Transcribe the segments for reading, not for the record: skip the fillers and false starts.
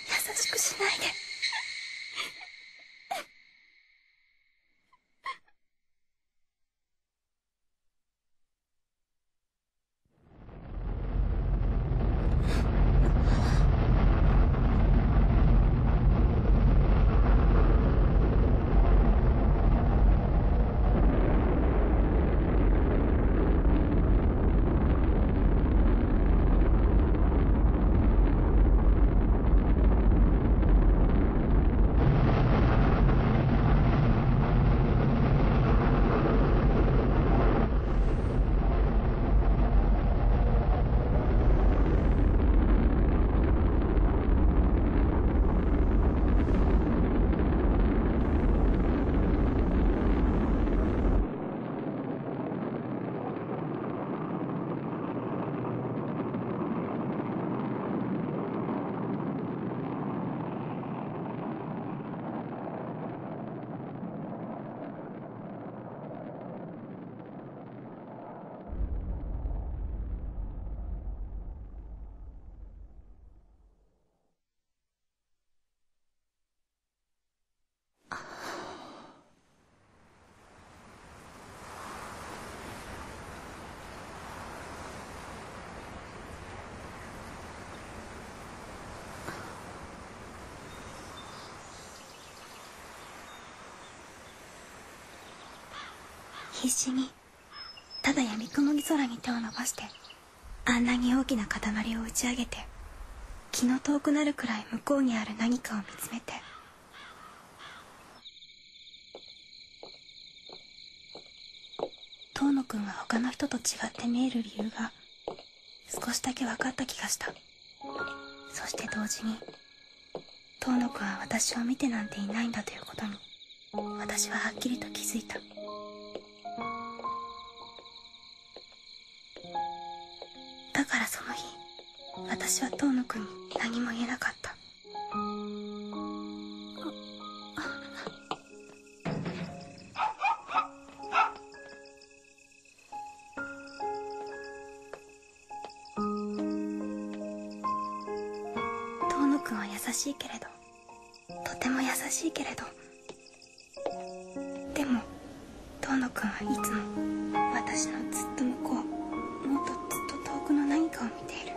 優しくしないで。必死にただ闇雲ぎ空に手を伸ばして、あんなに大きな塊を打ち上げて、気の遠くなるくらい向こうにある何かを見つめて、遠野くんは他の人と違って見える理由が少しだけ分かった気がした。そして同時に遠野くんは私を見てなんていないんだということに私ははっきりと気づいた。だからその日、私は遠野くんに何も言えなかった。遠野くんは優しいけれど、とても優しいけれど、でも遠野くんはいつも私のずっと向こう、もっとずっと遠くの何かを見ている。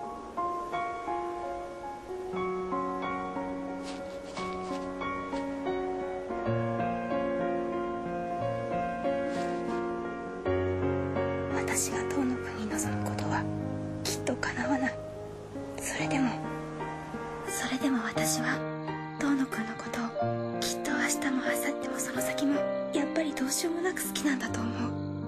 私が遠野くんに望むことはきっと叶わない。それでも私は遠野くんのことをきっと明日も明後日もその先もやっぱりどうしようもなく好きなんだと思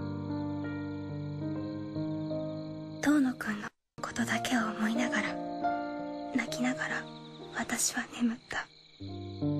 う。遠野くんのことだけを思いながら、泣きながら私は眠った。